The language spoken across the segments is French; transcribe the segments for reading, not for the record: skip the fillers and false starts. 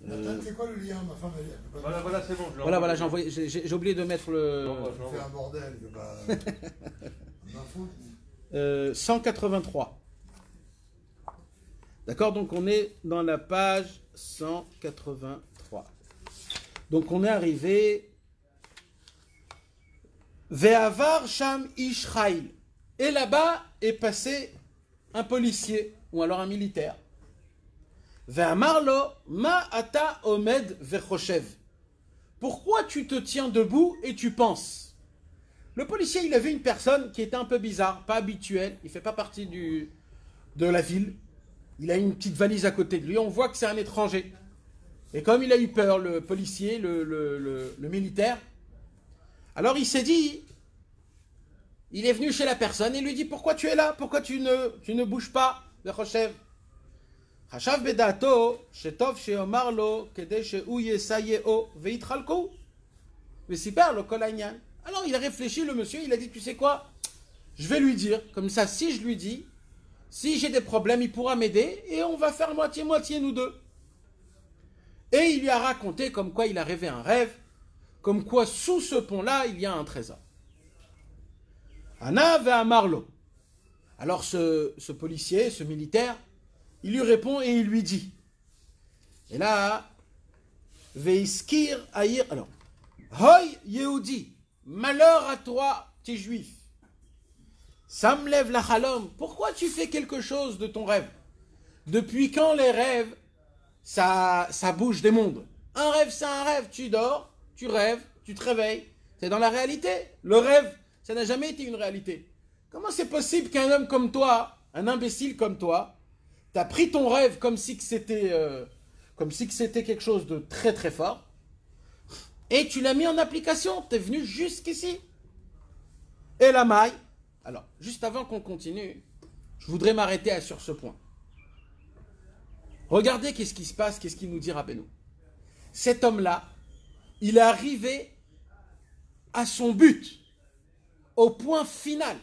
Nathan, c'est quoi le lien? Ma femme, elle peut pas. Voilà, c'est bon. Voilà, j'ai oublié de mettre le... Je fais un bordel, je vais pas... 183. D'accord, donc on est dans la page 183. Donc on est arrivé... Ve'avar sham Ishraïl. Et là-bas est passé un policier, ou alors un militaire. Ve'amarlo ma ata omed ve'choshev. Pourquoi tu te tiens debout et tu penses? Le policier, il a vu une personne qui était un peu bizarre, pas habituelle, il ne fait pas partie de la ville. Il a une petite valise à côté de lui, on voit que c'est un étranger. Et comme il a eu peur, le policier, le militaire, alors il s'est dit, il est venu chez la personne et lui dit, pourquoi tu es là? Pourquoi tu ne bouges pas? Ve'choshev. Hashav bedato, shetov sheomar lo, kede shehu yesayeo, veitralko. Vesiper lo kol hanyan. Alors il a réfléchi, le monsieur, il a dit, tu sais quoi? Je vais lui dire, comme ça, si je lui dis, si j'ai des problèmes, il pourra m'aider, et on va faire moitié-moitié, nous deux. Et il lui a raconté comme quoi il a rêvé un rêve, comme quoi sous ce pont-là, il y a un trésor. Ana ve'amarlo. Alors ce policier, ce militaire, il lui répond et il lui dit. Et là, Veiskir Aïr. Alors, Hoy Yehudi, malheur à toi, t'es juif. Ça me lève la halom. Pourquoi tu fais quelque chose de ton rêve? Depuis quand les rêves, ça bouge des mondes? Un rêve, c'est un rêve. Tu dors, tu rêves, tu te réveilles. C'est dans la réalité. Le rêve, ça n'a jamais été une réalité. Comment c'est possible qu'un homme comme toi, un imbécile comme toi, t'as pris ton rêve comme si que c'était quelque chose de très très fort, et tu l'as mis en application, t'es venu jusqu'ici. Et la maille. Alors, juste avant qu'on continue, je voudrais m'arrêter sur ce point. Regardez qu'est-ce qui se passe, qu'est-ce qu'il nous dit Rabbeinu. Cet homme-là, il est arrivé à son but, au point final.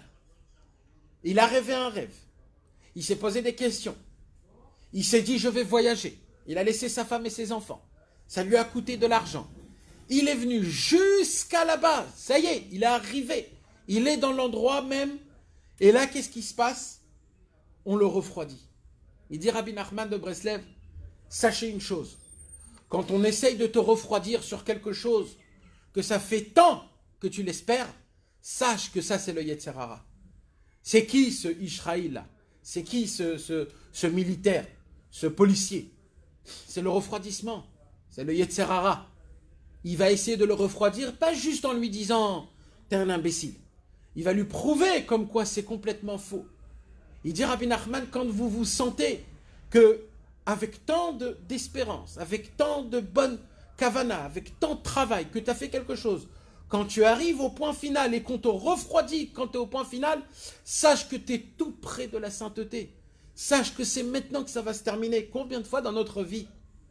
Il a rêvé un rêve. Il s'est posé des questions. Il s'est dit, je vais voyager. Il a laissé sa femme et ses enfants. Ça lui a coûté de l'argent. Il est venu jusqu'à là-bas. Ça y est, il est arrivé. Il est dans l'endroit même. Et là, qu'est-ce qui se passe? On le refroidit. Il dit, Rabbi Nachman de Breslev, sachez une chose. Quand on essaye de te refroidir sur quelque chose, que ça fait tant que tu l'espères, sache que ça, c'est le Yetzer Hara. C'est qui ce Ishraïl-là? C'est qui ce militaire? Ce policier, c'est le refroidissement, c'est le Yetzer Hara. Il va essayer de le refroidir, pas juste en lui disant « t'es un imbécile ». Il va lui prouver comme quoi c'est complètement faux. Il dit Rabbi Nachman, quand vous vous sentez que avec tant d'espérance, avec tant de bonne kavana, avec tant de travail, que tu as fait quelque chose, quand tu arrives au point final et qu'on te refroidit quand tu es au point final, sache que tu es tout près de la sainteté. Sache que c'est maintenant que ça va se terminer. Combien de fois dans notre vie,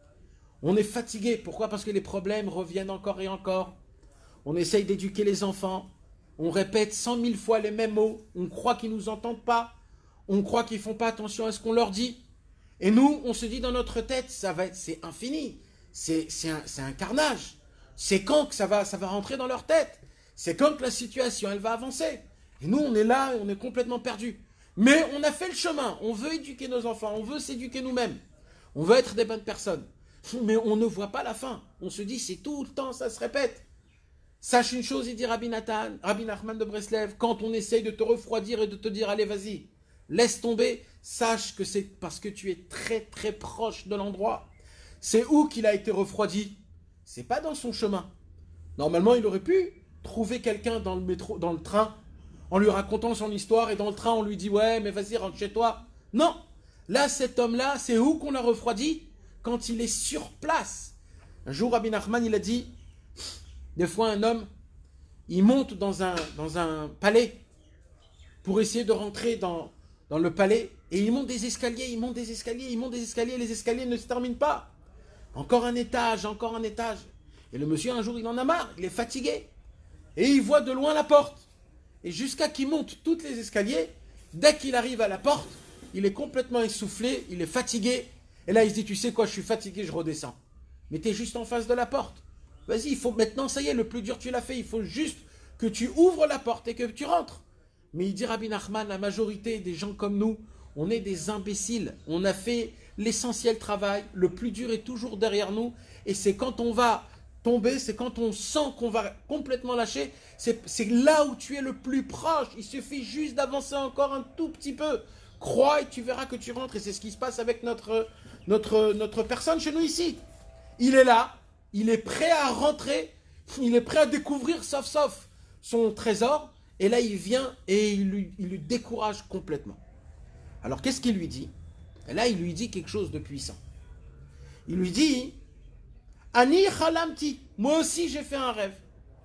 on est fatigué? Pourquoi? Parce que les problèmes reviennent encore et encore. On essaye d'éduquer les enfants. On répète 100 000 fois les mêmes mots. On croit qu'ils ne nous entendent pas. On croit qu'ils ne font pas attention à ce qu'on leur dit. Et nous, on se dit dans notre tête, c'est infini. C'est un carnage. C'est quand que ça va rentrer dans leur tête? C'est quand que la situation, elle va avancer? Et nous, on est là, on est complètement perdus. Mais on a fait le chemin, on veut éduquer nos enfants, on veut s'éduquer nous-mêmes, on veut être des bonnes personnes, mais on ne voit pas la fin. On se dit, c'est tout le temps, ça se répète. Sache une chose, il dit Rabbi Nachman de Breslev, quand on essaye de te refroidir et de te dire, allez, vas-y, laisse tomber, sache que c'est parce que tu es très très proche de l'endroit. C'est où qu'il a été refroidi? C'est pas dans son chemin. Normalement, il aurait pu trouver quelqu'un dans le métro, dans le train, en lui racontant son histoire, et dans le train, on lui dit « Ouais, mais vas-y, rentre chez toi. » Non. Là, cet homme-là, c'est où qu'on l'a refroidi? Quand il est sur place. Un jour, Rabbi Nachman, il a dit, des fois, un homme, il monte dans un palais pour essayer de rentrer dans le palais, et il monte des escaliers, il monte des escaliers, il monte des escaliers, les escaliers ne se terminent pas. Encore un étage, encore un étage. Et le monsieur, un jour, il en a marre, il est fatigué. Et il voit de loin la porte. Et jusqu'à qu'il monte toutes les escaliers, dès qu'il arrive à la porte, il est complètement essoufflé, il est fatigué. Et là, il se dit, tu sais quoi, je suis fatigué, je redescends. mais tu es juste en face de la porte. Vas-y, il faut maintenant, ça y est, le plus dur tu l'as fait, il faut juste que tu ouvres la porte et que tu rentres. Mais il dit Rabbi Nachman, la majorité des gens comme nous, on est des imbéciles. On a fait l'essentiel travail, le plus dur est toujours derrière nous, et c'est quand on va tomber, c'est quand on sent qu'on va complètement lâcher, c'est là où tu es le plus proche. Il suffit juste d'avancer encore un tout petit peu. Crois et tu verras que tu rentres, et c'est ce qui se passe avec notre personne chez nous ici. Il est là, il est prêt à rentrer, il est prêt à découvrir sauf son trésor, et là il vient et il lui décourage complètement. Alors qu'est-ce qu'il lui dit? Et là il lui dit quelque chose de puissant. Il lui dit Ani chalamti, moi aussi j'ai fait un rêve.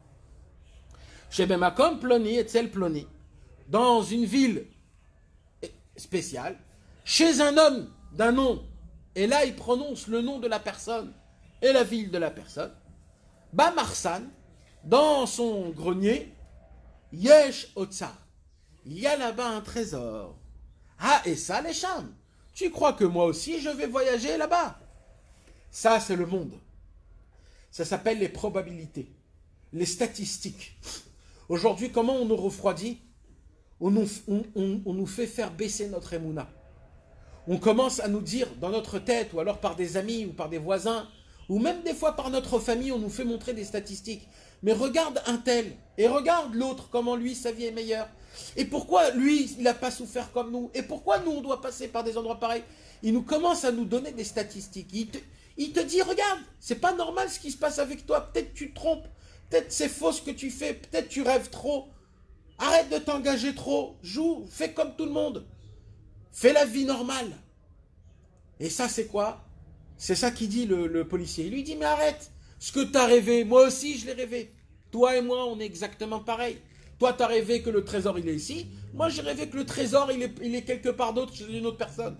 Chez Bemakom Ploni et Tzel Ploni, dans une ville spéciale, chez un homme d'un nom, et là il prononce le nom de la personne et la ville de la personne. Ba Marsan, dans son grenier, Yesh Otsar, il y a là-bas un trésor. Ah, et ça les chams. Tu crois que moi aussi je vais voyager là-bas? Ça c'est le monde. Ça s'appelle les probabilités, les statistiques. Aujourd'hui, comment on nous refroidit? On nous fait faire baisser notre émouna. On commence à nous dire dans notre tête, ou alors par des amis, ou par des voisins, ou même des fois par notre famille, on nous fait montrer des statistiques. Mais regarde un tel, et regarde l'autre, comment lui, sa vie est meilleure. Et pourquoi lui, il n'a pas souffert comme nous? Et pourquoi nous, on doit passer par des endroits pareils? Il nous commence à nous donner des statistiques. Il te dit, regarde, c'est pas normal ce qui se passe avec toi. Peut-être tu te trompes, peut-être c'est faux ce que tu fais, peut-être tu rêves trop. Arrête de t'engager trop, joue, fais comme tout le monde. Fais la vie normale. Et ça, c'est quoi? C'est ça qu'il dit le policier. Il lui dit, mais arrête, ce que tu as rêvé, moi aussi je l'ai rêvé. Toi et moi, on est exactement pareil. Toi, tu as rêvé que le trésor, il est ici. Moi, j'ai rêvé que le trésor, il est quelque part d'autre chez une autre personne.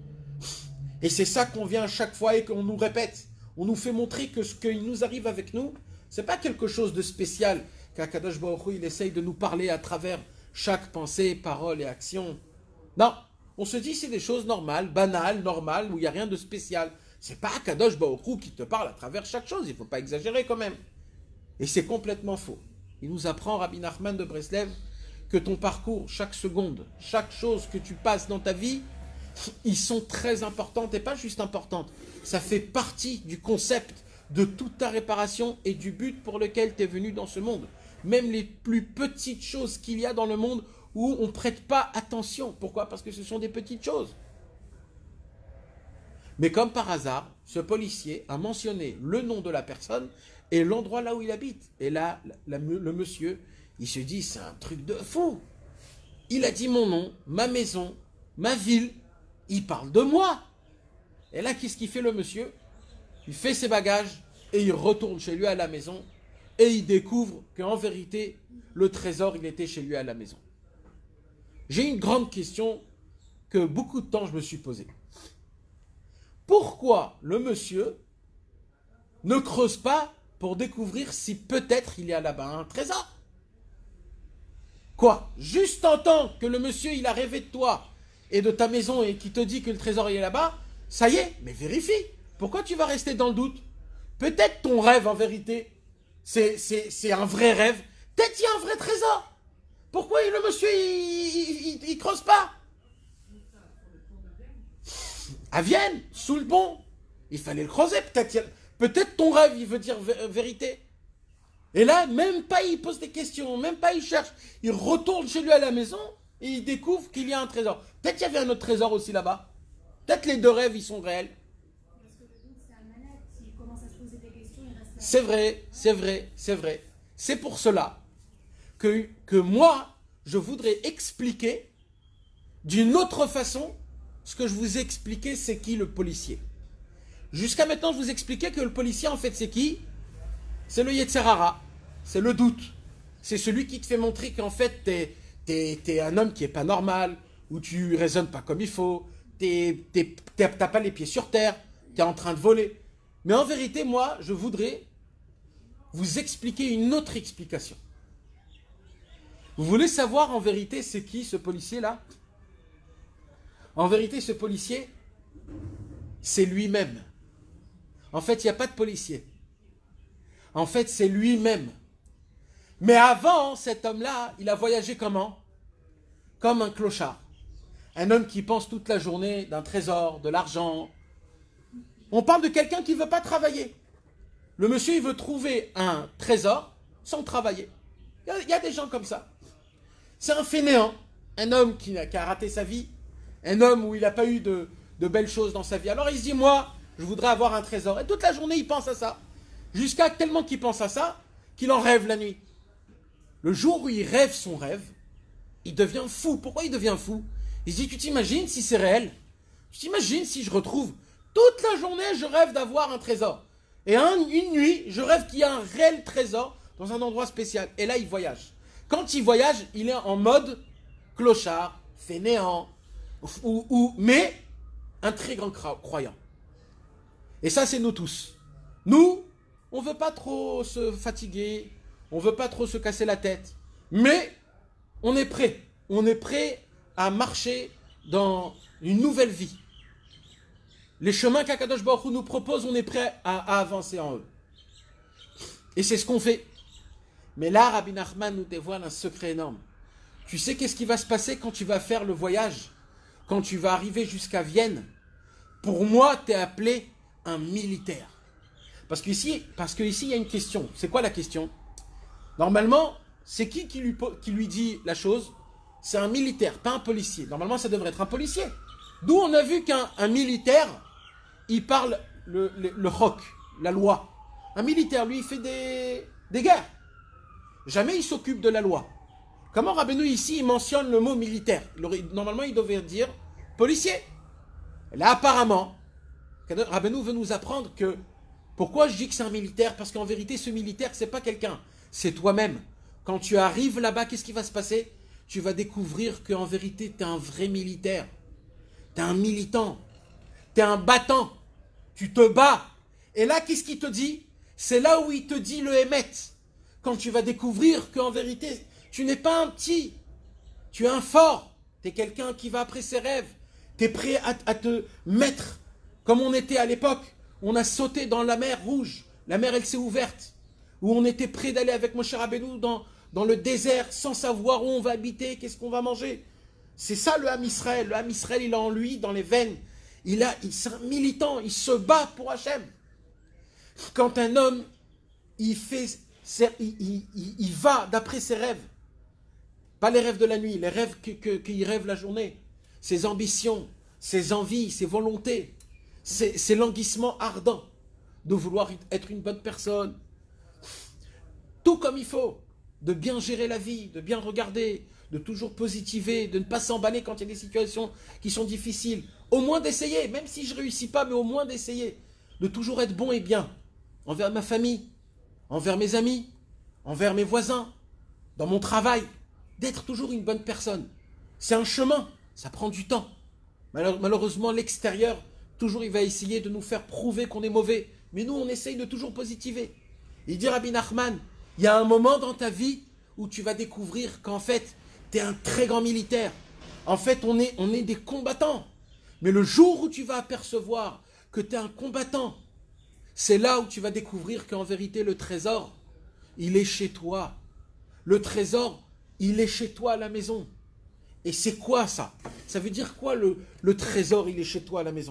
Et c'est ça qu'on vient à chaque fois et qu'on nous répète. On nous fait montrer que ce qui nous arrive avec nous, c'est pas quelque chose de spécial qu'Akadosh Baruch Hu, il essaye de nous parler à travers chaque pensée, parole et action. Non, on se dit c'est des choses normales, banales, normales, où il n'y a rien de spécial. C'est pas Akadosh Baruch Hu qui te parle à travers chaque chose, il ne faut pas exagérer quand même. Et c'est complètement faux. Il nous apprend, Rabbi Nachman de Breslev, que ton parcours, chaque seconde, chaque chose que tu passes dans ta vie, ils sont très importantes et pas juste importantes. Ça fait partie du concept de toute ta réparation et du but pour lequel tu es venu dans ce monde. Même les plus petites choses qu'il y a dans le monde où on ne prête pas attention. Pourquoi? Parce que ce sont des petites choses. Mais comme par hasard, ce policier a mentionné le nom de la personne et l'endroit là où il habite. Et là, le monsieur, il se dit, c'est un truc de fou. Il a dit mon nom, ma maison, ma ville. Il parle de moi. Et là, qu'est-ce qu'il fait le monsieur? Il fait ses bagages et il retourne chez lui à la maison et il découvre qu'en vérité, le trésor, il était chez lui à la maison. J'ai une grande question que beaucoup de temps je me suis posée. Pourquoi le monsieur ne creuse pas pour découvrir si peut-être il y a là-bas un trésor? Quoi? Juste en tant que le monsieur, il a rêvé de toi et de ta maison et qui te dit que le trésor il est là-bas, ça y est, mais vérifie. Pourquoi tu vas rester dans le doute? Peut-être ton rêve en vérité, c'est un vrai rêve. Peut-être qu'il y a un vrai trésor. Pourquoi le monsieur il creuse pas? À Vienne, sous le pont, il fallait le creuser. Peut-être ton rêve il veut dire vérité. Et là, même pas il pose des questions, même pas il cherche. Il retourne chez lui à la maison et il découvre qu'il y a un trésor. Peut-être qu'il y avait un autre trésor aussi là-bas. Peut-être les deux rêves, ils sont réels. Parce que le doute, c'est un manette. S'il commence à se poser des questions, il reste là. C'est vrai, c'est vrai, c'est vrai. C'est pour cela que moi, je voudrais expliquer d'une autre façon ce que je vous ai expliqué, c'est qui le policier. Jusqu'à maintenant, je vous expliquais que le policier, en fait, c'est qui? C'est le Yetzer Hara, c'est le doute. C'est celui qui te fait montrer qu'en fait, t'es un homme qui est pas normal, ou tu raisonnes pas comme il faut, t'as pas les pieds sur terre, t'es en train de voler. Mais en vérité, moi, je voudrais vous expliquer une autre explication. Vous voulez savoir en vérité c'est qui ce policier-là? En vérité, ce policier, c'est lui-même. En fait, il n'y a pas de policier. En fait, c'est lui-même. Mais avant, cet homme-là, il a voyagé comment? Comme un clochard. Un homme qui pense toute la journée d'un trésor, de l'argent. On parle de quelqu'un qui ne veut pas travailler. Le monsieur, il veut trouver un trésor sans travailler. Il y a des gens comme ça. C'est un fainéant. Un homme qui a raté sa vie. Un homme où il n'a pas eu de belles choses dans sa vie. Alors il se dit, moi, je voudrais avoir un trésor. Et toute la journée, il pense à ça. Jusqu'à tellement qu'il pense à ça, qu'il en rêve la nuit. Le jour où il rêve son rêve, il devient fou. Pourquoi il devient fou? Il se dit, tu t'imagines si c'est réel? Tu t'imagines si je retrouve toute la journée, je rêve d'avoir un trésor. Et une nuit, je rêve qu'il y a un réel trésor dans un endroit spécial. Et là, il voyage. Quand il voyage, il est en mode clochard, fainéant, mais un très grand croyant. Et ça, c'est nous tous. Nous, on ne veut pas trop se fatiguer, on ne veut pas trop se casser la tête, mais on est prêt. On est prêt à marcher dans une nouvelle vie. Les chemins qu'Akadosh Baruch Hu nous propose, on est prêt à avancer en eux. Et c'est ce qu'on fait. Mais là, Rabbi Nachman nous dévoile un secret énorme. Tu sais qu'est-ce qui va se passer quand tu vas faire le voyage? Quand tu vas arriver jusqu'à Vienne? Pour moi, tu es appelé un militaire. Parce qu'ici, il y a une question. C'est quoi la question? Normalement, c'est qui lui dit la chose? C'est un militaire, pas un policier. Normalement, ça devrait être un policier. D'où on a vu qu'un militaire, il parle le roc, la loi. Un militaire, lui, il fait des guerres. Jamais il s'occupe de la loi. Comment Rabbeinu ici, il mentionne le mot militaire? Normalement, il devait dire policier. Et là, apparemment, Rabbeinu veut nous apprendre que... Pourquoi je dis que c'est un militaire? Parce qu'en vérité, ce militaire, c'est pas quelqu'un. C'est toi-même. Quand tu arrives là-bas, qu'est-ce qui va se passer? Tu vas découvrir qu'en vérité, tu es un vrai militaire. Tu es un militant. Tu es un battant. Tu te bats. Et là, qu'est-ce qu'il te dit? C'est là où il te dit le émet. Quand tu vas découvrir qu'en vérité, tu n'es pas un petit. Tu es un fort. Tu es quelqu'un qui va après ses rêves. Tu es prêt à te mettre comme on était à l'époque. On a sauté dans la mer Rouge. La mer, elle s'est ouverte. Où on était prêt d'aller avec Moshe Rabbeinu dans le désert sans savoir où on va habiter, qu'est-ce qu'on va manger. C'est ça le Ham Israël. Le Ham Israël, il a en lui, dans les veines. C'est un militant, il se bat pour Hachem. Quand un homme, il va d'après ses rêves, pas les rêves de la nuit, les rêves qu'il rêve la journée, ses ambitions, ses envies, ses volontés, ses languissements ardents de vouloir être une bonne personne, tout comme il faut, de bien gérer la vie, de bien regarder, de toujours positiver, de ne pas s'emballer quand il y a des situations qui sont difficiles. Au moins d'essayer, même si je ne réussis pas, mais au moins d'essayer. De toujours être bon et bien, envers ma famille, envers mes amis, envers mes voisins, dans mon travail. D'être toujours une bonne personne. C'est un chemin, ça prend du temps. Malheureusement, l'extérieur, toujours il va essayer de nous faire prouver qu'on est mauvais. Mais nous, on essaye de toujours positiver. Il dit Rabbi Nachman, il y a un moment dans ta vie où tu vas découvrir qu'en fait, tu es un très grand militaire. En fait, on est des combattants. Mais le jour où tu vas apercevoir que tu es un combattant, c'est là où tu vas découvrir qu'en vérité, le trésor, il est chez toi. Le trésor, il est chez toi à la maison. Et c'est quoi ça? Ça veut dire quoi le trésor, il est chez toi à la maison?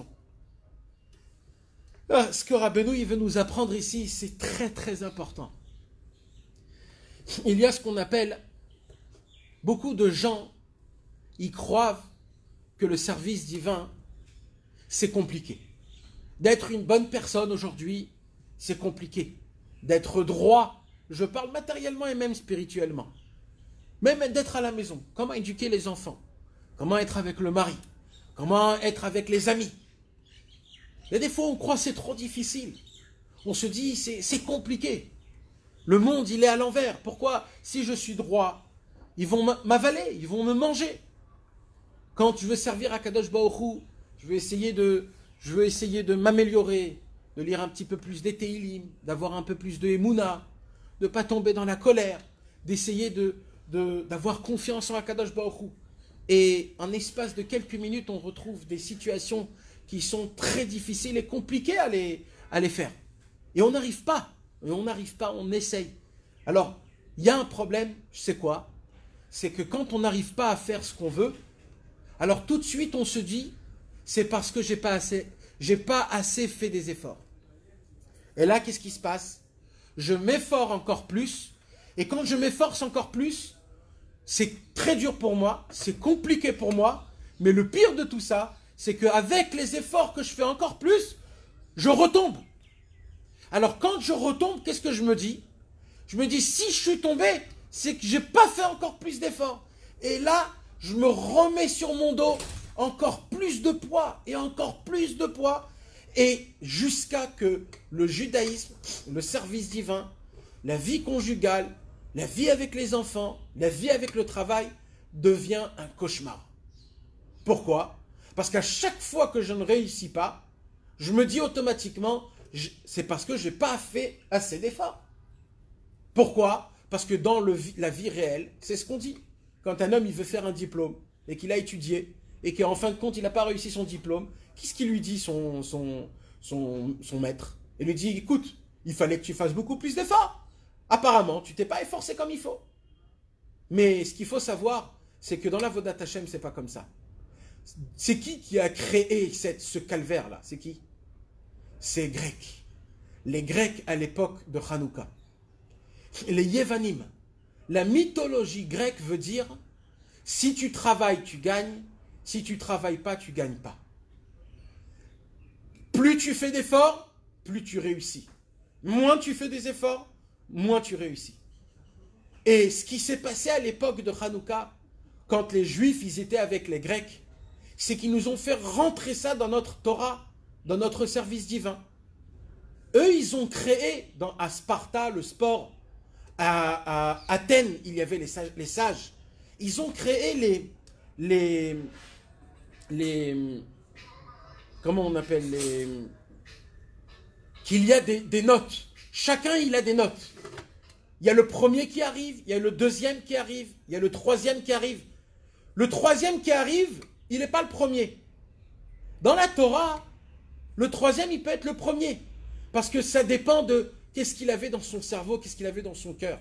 Ce que Rabbeinu il veut nous apprendre ici, c'est très très important. Il y a ce qu'on appelle, beaucoup de gens, ils croient que le service divin, c'est compliqué. D'être une bonne personne aujourd'hui, c'est compliqué. D'être droit, je parle matériellement et même spirituellement. Même d'être à la maison, comment éduquer les enfants, comment être avec le mari, comment être avec les amis. Et des fois, on croit que c'est trop difficile. On se dit, c'est compliqué. Le monde, il est à l'envers. Pourquoi? Si je suis droit, ils vont m'avaler, ils vont me manger. Quand je veux servir à Kadosh Baruch Hu, je veux essayer de m'améliorer, de lire un petit peu plus des Teilim, d'avoir un peu plus de Emouna, de ne pas tomber dans la colère, d'essayer d'avoir confiance en Akadosh Baruch Hu. Et en espace de quelques minutes, on retrouve des situations qui sont très difficiles et compliquées à les faire. Et on n'arrive pas. Et on n'arrive pas, on essaye. Alors, il y a un problème, je sais quoi? C'est que quand on n'arrive pas à faire ce qu'on veut, alors tout de suite on se dit, c'est parce que j'ai pas assez fait des efforts. Et là, qu'est-ce qui se passe? Je m'efforce encore plus. Et quand je m'efforce encore plus, c'est très dur pour moi, c'est compliqué pour moi. Mais le pire de tout ça, c'est qu'avec les efforts que je fais encore plus, je retombe. Alors quand je retombe, qu'est-ce que je me dis? Je me dis, si je suis tombé, c'est que j'ai pas fait encore plus d'efforts. Et là, je me remets sur mon dos encore plus de poids et encore plus de poids. Et jusqu'à que le judaïsme, le service divin, la vie conjugale, la vie avec les enfants, la vie avec le travail devient un cauchemar. Pourquoi? Parce qu'à chaque fois que je ne réussis pas, je me dis automatiquement, c'est parce que je n'ai pas fait assez d'efforts. Pourquoi? Parce que dans la vie réelle, c'est ce qu'on dit. Quand un homme il veut faire un diplôme et qu'il a étudié et qu'en fin de compte il n'a pas réussi son diplôme, qu'est-ce qu'il lui dit son maître? Il lui dit, écoute, il fallait que tu fasses beaucoup plus d'efforts. Apparemment, tu t'es pas efforcé comme il faut. Mais ce qu'il faut savoir, c'est que dans la Vodat Hashem, c'est pas comme ça. C'est qui a créé ce calvaire-là? C'est qui? C'est les Grecs. Les Grecs à l'époque de Hanouka. Les Yevanim. La mythologie grecque veut dire, si tu travailles, tu gagnes. Si tu travailles pas, tu gagnes pas. Plus tu fais d'efforts, plus tu réussis. Moins tu fais des efforts, moins tu réussis. Et ce qui s'est passé à l'époque de Hanouka, quand les Juifs ils étaient avec les Grecs, c'est qu'ils nous ont fait rentrer ça dans notre Torah, dans notre service divin. Eux, ils ont créé, à Sparta, le sport, à Athènes, il y avait les sages. Ils ont créé comment on appelle qu'il y a des notes. Chacun, il a des notes. Il y a le premier qui arrive, il y a le deuxième qui arrive, il y a le troisième qui arrive. Le troisième qui arrive, il n'est pas le premier. Dans la Torah, le troisième, il peut être le premier. Parce que ça dépend de qu'est-ce qu'il avait dans son cerveau, qu'est-ce qu'il avait dans son cœur.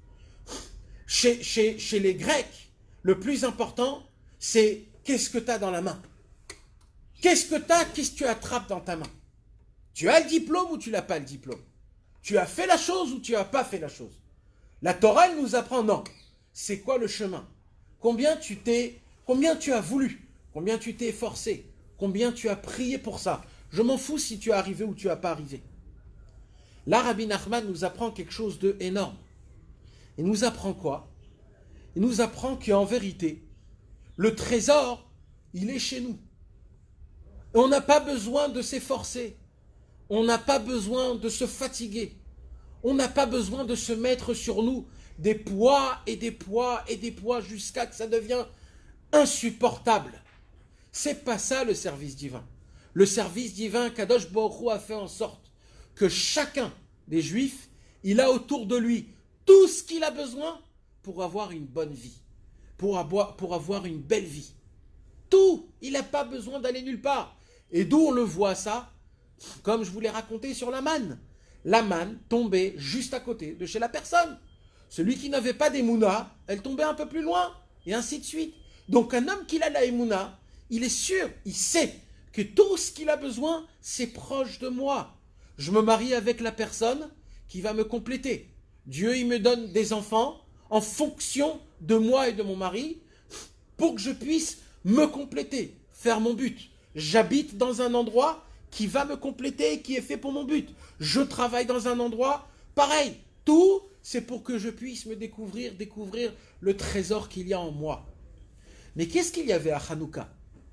Chez les Grecs, le plus important, c'est qu'est-ce que tu as dans la main. Qu'est-ce que tu attrapes dans ta main? Tu as le diplôme ou tu n'as pas le diplôme? Tu as fait la chose ou tu n'as pas fait la chose? La Torah, elle nous apprend, non. C'est quoi le chemin? Combien tu as voulu? Combien tu t'es efforcé? Combien tu as prié pour ça? Je m'en fous si tu es arrivé ou tu n'as pas arrivé. Là, Rabbi Nachman nous apprend quelque chose d'énorme. Il nous apprend quoi? Il nous apprend qu'en vérité, le trésor, il est chez nous. Et on n'a pas besoin de s'efforcer. On n'a pas besoin de se fatiguer. On n'a pas besoin de se mettre sur nous des poids et des poids et des poids jusqu'à que ça devient insupportable. C'est pas ça le service divin. Le service divin, Kadosh Baruch Hu a fait en sorte que chacun des Juifs, il a autour de lui tout ce qu'il a besoin pour avoir une bonne vie, pour avoir une belle vie. Tout, il n'a pas besoin d'aller nulle part. Et d'où on le voit ça? Comme je vous l'ai raconté sur la manne. La manne tombait juste à côté de chez la personne. Celui qui n'avait pas d'émouna, elle tombait un peu plus loin, et ainsi de suite. Donc un homme qui a la émouna, il est sûr, il sait que tout ce qu'il a besoin, c'est proche de moi. Je me marie avec la personne qui va me compléter. Dieu, il me donne des enfants en fonction de moi et de mon mari pour que je puisse me compléter, faire mon but. J'habite dans un endroit qui va me compléter et qui est fait pour mon but. Je travaille dans un endroit pareil. Tout, c'est pour que je puisse me découvrir le trésor qu'il y a en moi. Mais qu'est-ce qu'il y avait à Hanouka?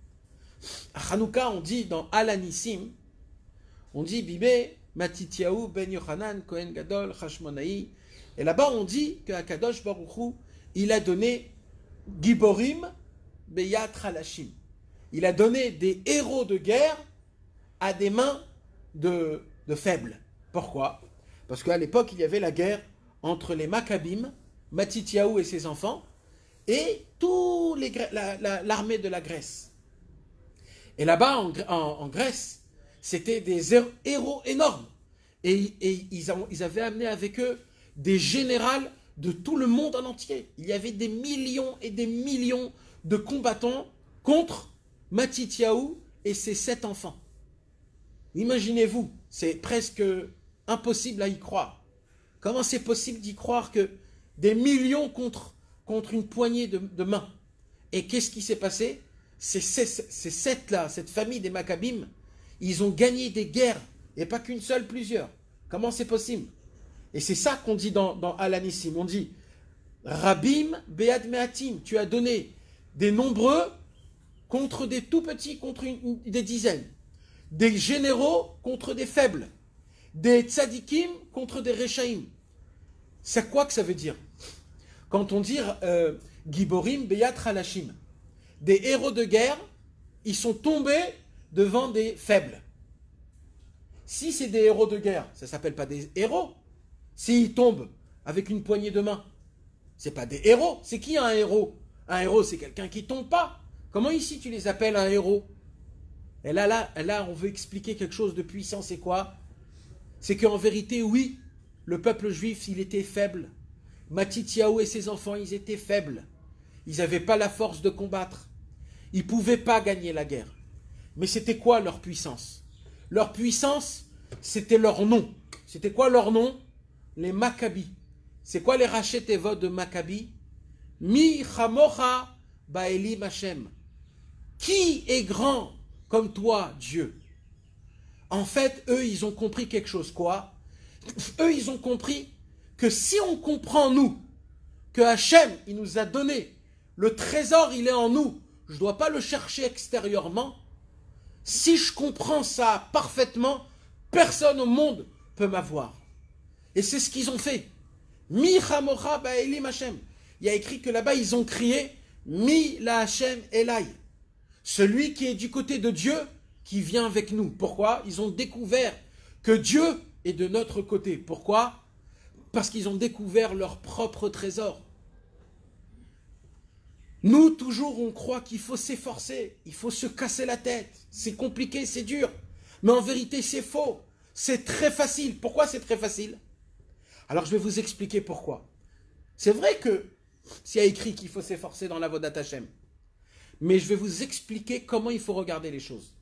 À Hanouka, on dit dans Alanissim, on dit Bibé, Matityahu, Ben Yochanan, Kohen Gadol, Hashmonaï. Et là-bas, on dit qu'Akadosh Baruch Hu, il a donné Giborim, Beyat Halashim. Il a donné des héros de guerre à des mains de faibles. Pourquoi? Parce qu'à l'époque, il y avait la guerre entre les Maccabim, Matityahu et ses enfants, et toute l'armée de la Grèce. Et là-bas, en Grèce, C'était des héros énormes. Et ils avaient amené avec eux des générales de tout le monde en entier. Il y avait des millions et des millions de combattants contre Matityahu et ses 7 enfants. Imaginez-vous, c'est presque impossible à y croire. Comment c'est possible d'y croire que des millions contre une poignée de mains? Et qu'est-ce qui s'est passé? Ces 7-là, cette famille des Maccabim, ils ont gagné des guerres, et pas qu'une seule, plusieurs. Comment c'est possible? Et c'est ça qu'on dit dans Al-Anissim. On dit Rabim Bead Meatim, tu as donné des nombreux contre des tout petits, contre des dizaines. Des généraux contre des faibles. Des tzadikim contre des rechaim. C'est quoi que ça veut dire? Quand on dit Giborim Beyat Halashim, des héros de guerre, ils sont tombés devant des faibles. Si c'est des héros de guerre, ça ne s'appelle pas des héros. S'ils tombent avec une poignée de main, c'est pas des héros. C'est qui un héros? Un héros, c'est quelqu'un qui tombe pas. Comment ici tu les appelles un héros? Et là, on veut expliquer quelque chose de puissant. C'est quoi? C'est qu'en vérité, oui, le peuple juif, il était faible. Matityahu et ses enfants, ils étaient faibles. Ils n'avaient pas la force de combattre. Ils ne pouvaient pas gagner la guerre. Mais c'était quoi leur puissance? Leur puissance, c'était leur nom. C'était quoi leur nom? Les Maccabis. C'est quoi les rachet tevot de Maccabi? Mi chamocha ba'elim Hashem. Qui est grand comme toi, Dieu? En fait, eux, ils ont compris quelque chose. Quoi? Eux, ils ont compris que si on comprend, nous, que Hachem, il nous a donné, le trésor, il est en nous, je ne dois pas le chercher extérieurement. Si je comprends ça parfaitement, personne au monde peut m'avoir. Et c'est ce qu'ils ont fait. Mi chamocha ba'elim Hashem. Il y a écrit que là-bas, ils ont crié Mi la Hashem Elai. Celui qui est du côté de Dieu, qui vient avec nous. Pourquoi? Ils ont découvert que Dieu est de notre côté. Pourquoi? Parce qu'ils ont découvert leur propre trésor. Nous, toujours, on croit qu'il faut s'efforcer, il faut se casser la tête. C'est compliqué, c'est dur. Mais en vérité, c'est faux. C'est très facile. Pourquoi c'est très facile? Alors, je vais vous expliquer pourquoi. C'est vrai que s'il y a écrit qu'il faut s'efforcer dans l'Avodat Hashem, mais je vais vous expliquer comment il faut regarder les choses.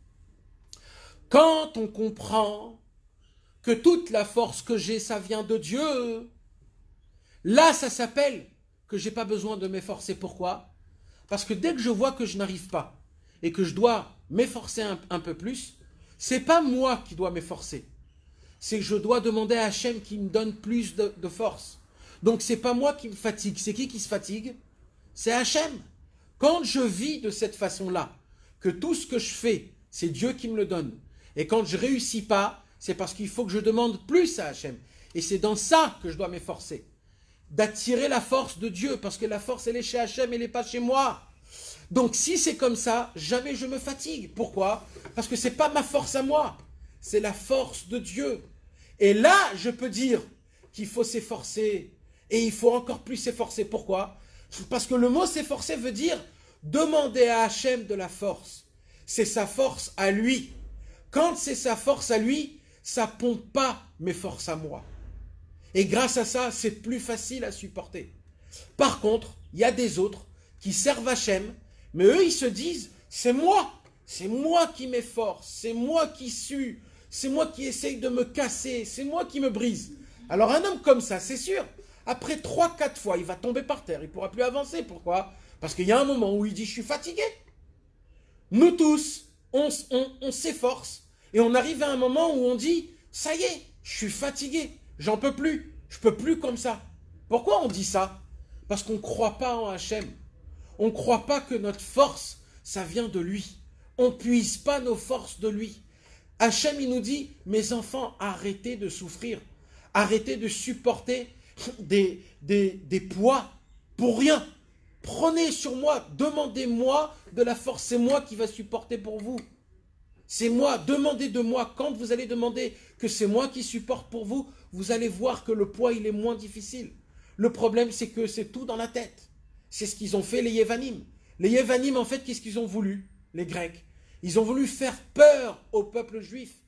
Quand on comprend que toute la force que j'ai, ça vient de Dieu, là, ça s'appelle que je n'ai pas besoin de m'efforcer. Pourquoi? Parce que dès que je vois que je n'arrive pas et que je dois m'efforcer un peu plus, c'est pas moi qui dois m'efforcer. C'est que je dois demander à Hachem qui me donne plus de force. Donc c'est pas moi qui me fatigue. C'est qui se fatigue? C'est Hachem. Quand je vis de cette façon-là, que tout ce que je fais, c'est Dieu qui me le donne. Et quand je ne réussis pas, c'est parce qu'il faut que je demande plus à Hachem. Et c'est dans ça que je dois m'efforcer. D'attirer la force de Dieu, parce que la force, elle est chez Hachem, elle n'est pas chez moi. Donc si c'est comme ça, jamais je me fatigue. Pourquoi? Parce que ce n'est pas ma force à moi, c'est la force de Dieu. Et là, je peux dire qu'il faut s'efforcer, et il faut encore plus s'efforcer. Pourquoi? Parce que le mot s'efforcer veut dire demander à Hachem de la force. C'est sa force à lui. Quand c'est sa force à lui, ça ne pompe pas mes forces à moi. Et grâce à ça, c'est plus facile à supporter. Par contre, il y a des autres qui servent Hachem, mais eux, ils se disent, c'est moi qui m'efforce, c'est moi qui sue, c'est moi qui essaye de me casser, c'est moi qui me brise. Alors un homme comme ça, c'est sûr, après 3-4 fois, il va tomber par terre, il ne pourra plus avancer. Pourquoi? Parce qu'il y a un moment où il dit, je suis fatigué. Nous tous, on s'efforce, et on arrive à un moment où on dit, ça y est, je suis fatigué. J'en peux plus. Je peux plus comme ça. Pourquoi on dit ça? Parce qu'on ne croit pas en Hachem. On ne croit pas que notre force, ça vient de lui. On ne puise pas nos forces de lui. Hachem, il nous dit, mes enfants, arrêtez de souffrir. Arrêtez de supporter des poids pour rien. Prenez sur moi, demandez-moi de la force. C'est moi qui va supporter pour vous. C'est moi, demandez de moi. Quand vous allez demander que c'est moi qui supporte pour vous, vous allez voir que le poids, il est moins difficile. Le problème, c'est que c'est tout dans la tête. C'est ce qu'ils ont fait les Yevanim. Les Yevanim, en fait, qu'est-ce qu'ils ont voulu, les Grecs? Ils ont voulu faire peur au peuple juif.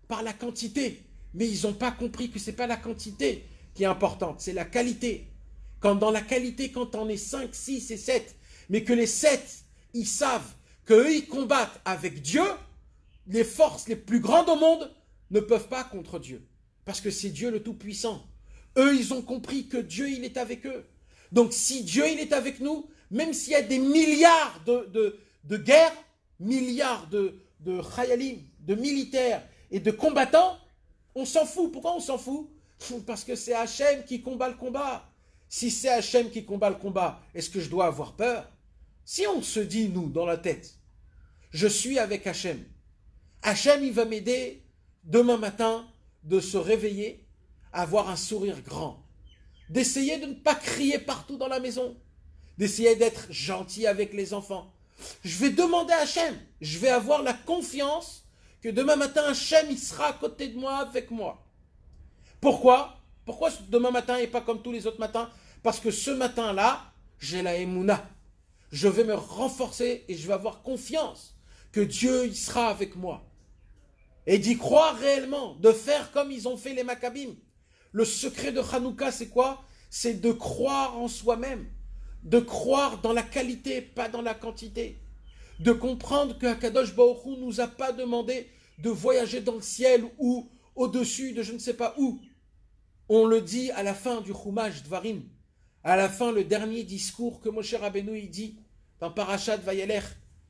par la quantité. Mais ils n'ont pas compris que ce n'est pas la quantité qui est importante, c'est la qualité. Quand dans la qualité, quand on est 5, 6 et 7, mais que les 7, ils savent qu'eux, ils combattent avec Dieu, les forces les plus grandes au monde ne peuvent pas contre Dieu. Parce que c'est Dieu le Tout-Puissant. Eux, ils ont compris que Dieu, il est avec eux. Donc si Dieu, il est avec nous, même s'il y a des milliards de guerres, milliards de chayalim, de militaires et de combattants, on s'en fout. Pourquoi on s'en fout? Parce que c'est Hachem qui combat le combat. Si c'est Hachem qui combat le combat, est-ce que je dois avoir peur? Si on se dit, nous, dans la tête, je suis avec Hachem, Hachem, il va m'aider demain matin de se réveiller, avoir un sourire grand, d'essayer de ne pas crier partout dans la maison, d'essayer d'être gentil avec les enfants. Je vais demander à Hachem, je vais avoir la confiance que demain matin, Hachem, il sera à côté de moi, avec moi. Pourquoi? Pourquoi demain matin et pas comme tous les autres matins? Parce que ce matin-là, j'ai la Emouna. Je vais me renforcer et je vais avoir confiance que Dieu, il sera avec moi. Et d'y croire réellement, de faire comme ils ont fait les Maccabim. Le secret de Hanouka, c'est quoi? C'est de croire en soi-même, de croire dans la qualité, pas dans la quantité, de comprendre que Akadosh Baruch Hu nous a pas demandé de voyager dans le ciel ou au-dessus de je ne sais pas où. On le dit à la fin du Chumash Dvarim, à la fin le dernier discours que Moshe Rabbeinu il dit dans Parashat Vayelech.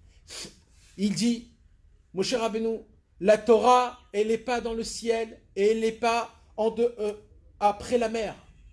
Il dit, Moshe Rabbeinu, la Torah, elle n'est pas dans le ciel et elle n'est pas après la mer.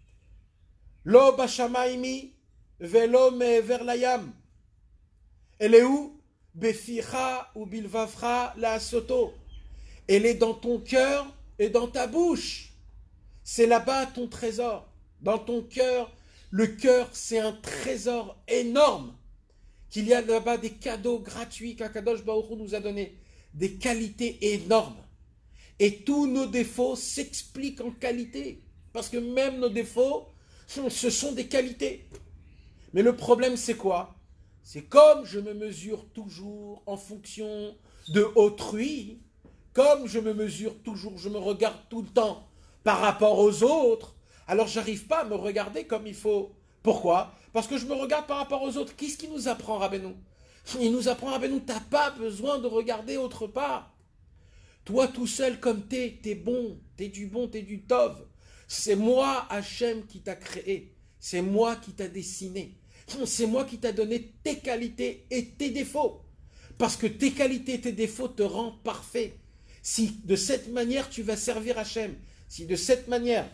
Lo bashamaimi velo me'ever layam. Elle est où? Beficha ou bilvavcha la soto. Elle est dans ton cœur et dans ta bouche. C'est là-bas ton trésor. Dans ton cœur, le cœur, c'est un trésor énorme. Qu'il y a là-bas des cadeaux gratuits qu'Akadosh Baruch Hu nous a donnés. Des qualités énormes. Et tous nos défauts s'expliquent en qualité. Parce que même nos défauts, ce sont des qualités. Mais le problème, c'est quoi? C'est comme je me mesure toujours en fonction de autrui, comme je me mesure toujours, je me regarde tout le temps par rapport aux autres, alors j'arrive pas à me regarder comme il faut. Pourquoi? Parce que je me regarde par rapport aux autres. Qu'est-ce qui nous apprend, Rabbeinu? Il nous apprend, Rabbeinu, tu n'as pas besoin de regarder autre part. Toi tout seul comme t'es bon, t'es du tov. C'est moi, Hachem, qui t'a créé. C'est moi qui t'a dessiné. C'est moi qui t'a donné tes qualités et tes défauts. Parce que tes qualités et tes défauts te rendent parfait. Si de cette manière tu vas servir Hachem, si de cette manière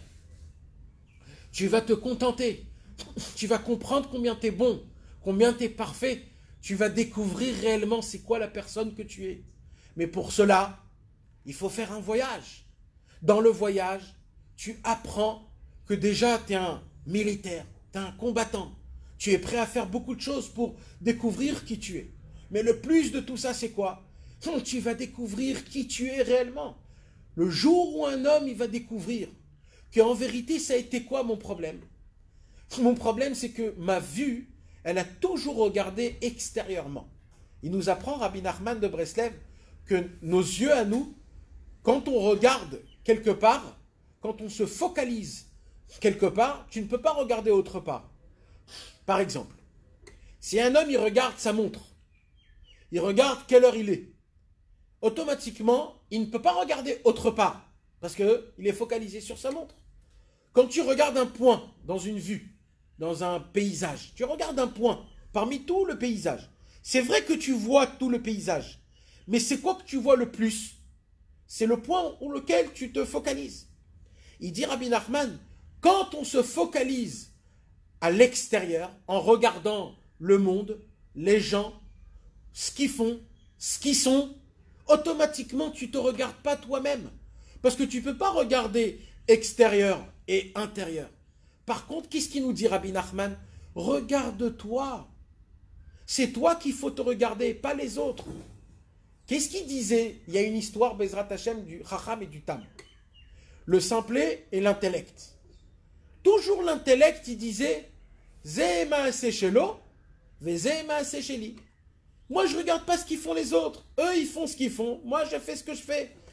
tu vas te contenter, tu vas comprendre combien tu es bon, combien tu es parfait, tu vas découvrir réellement c'est quoi la personne que tu es. Mais pour cela, il faut faire un voyage. Dans le voyage, tu apprends que déjà tu es un militaire, tu es un combattant. Tu es prêt à faire beaucoup de choses pour découvrir qui tu es. Mais le plus de tout ça, c'est quoi? Tu vas découvrir qui tu es réellement. Le jour où un homme il va découvrir qu'en vérité, ça a été quoi mon problème? Mon problème, c'est que ma vue, elle a toujours regardé extérieurement. Il nous apprend, Rabbi Nachman de Breslev, que nos yeux à nous, quand on regarde quelque part, quand on se focalise quelque part, tu ne peux pas regarder autre part. Par exemple, si un homme il regarde sa montre, il regarde quelle heure il est, automatiquement, il ne peut pas regarder autre part, parce qu'il est focalisé sur sa montre. Quand tu regardes un point dans une vue, dans un paysage, tu regardes un point parmi tout le paysage. C'est vrai que tu vois tout le paysage, mais c'est quoi que tu vois le plus? C'est le point où lequel tu te focalises. Il dit Rabbi Nachman, quand on se focalise à l'extérieur, en regardant le monde, les gens, ce qu'ils font, ce qu'ils sont, automatiquement, tu ne te regardes pas toi-même. Parce que tu ne peux pas regarder extérieur et intérieur. Par contre, qu'est-ce qu'il nous dit Rabbi Nachman? Regarde-toi. C'est toi qu'il faut te regarder, pas les autres. Qu'est-ce qu'il disait? Il y a une histoire, Bezrat Hashem, du Chacham et du Tam. Le simplet et l'intellect. Toujours l'intellect, il disait Zema Sechelo, Vezema Secheli. Moi, je ne regarde pas ce qu'ils font les autres. Eux, ils font ce qu'ils font. Moi, je fais ce que je fais.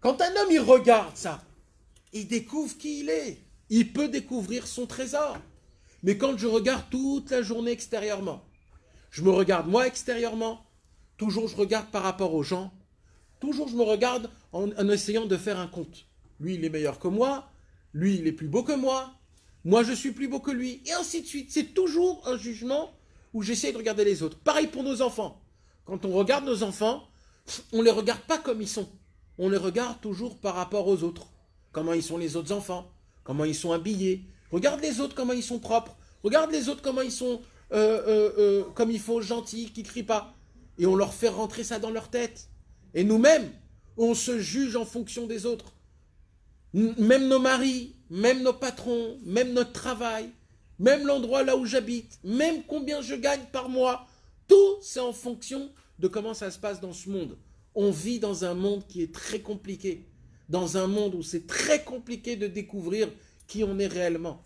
Quand un homme, il regarde ça, il découvre qui il est. Il peut découvrir son trésor. Mais quand je regarde toute la journée extérieurement, je me regarde moi extérieurement, toujours je regarde par rapport aux gens, toujours je me regarde en essayant de faire un compte. Lui, il est meilleur que moi, lui, il est plus beau que moi je suis plus beau que lui, et ainsi de suite. C'est toujours un jugement où j'essaie de regarder les autres. Pareil pour nos enfants. Quand on regarde nos enfants, on ne les regarde pas comme ils sont. On les regarde toujours par rapport aux autres. Comment ils sont les autres enfants, comment ils sont habillés. Regarde les autres comment ils sont propres. Regarde les autres comment ils sont, comme il faut, gentils, qui ne crient pas. Et on leur fait rentrer ça dans leur tête. Et nous-mêmes, on se juge en fonction des autres. Même nos maris, même nos patrons, même notre travail, même l'endroit là où j'habite, même combien je gagne par mois, tout c'est en fonction de comment ça se passe dans ce monde. On vit dans un monde qui est très compliqué, dans un monde où c'est très compliqué de découvrir qui on est réellement.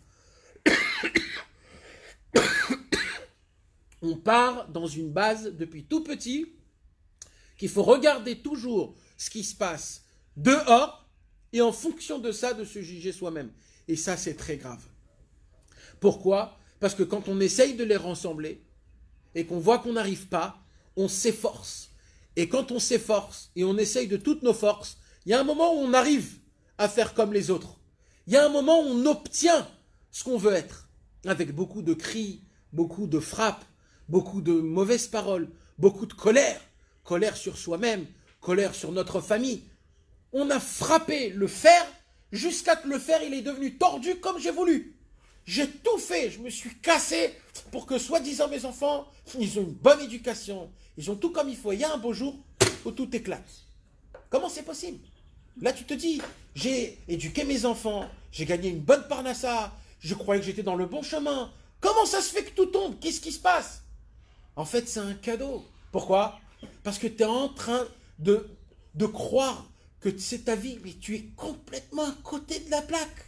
On part dans une base depuis tout petit qu'il faut regarder toujours ce qui se passe dehors et en fonction de ça, de se juger soi-même. Et ça, c'est très grave. Pourquoi? Parce que quand on essaye de les rassembler et qu'on voit qu'on n'arrive pas, on s'efforce. Et quand on s'efforce et on essaye de toutes nos forces, il y a un moment où on arrive à faire comme les autres. Il y a un moment où on obtient ce qu'on veut être, avec beaucoup de cris, beaucoup de frappes, beaucoup de mauvaises paroles, beaucoup de colère. Colère sur soi-même, colère sur notre famille. On a frappé le fer jusqu'à que le fer il est devenu tordu comme j'ai voulu. J'ai tout fait, je me suis cassé pour que soi-disant mes enfants, ils ont une bonne éducation, ils ont tout comme il faut. Il y a un beau jour où tout éclate. Comment c'est possible? Là tu te dis, j'ai éduqué mes enfants, j'ai gagné une bonne parnassa, je croyais que j'étais dans le bon chemin. Comment ça se fait que tout tombe? Qu'est-ce qui se passe? En fait c'est un cadeau. Pourquoi? Parce que tu es en train de croire que c'est ta vie, mais tu es complètement à côté de la plaque.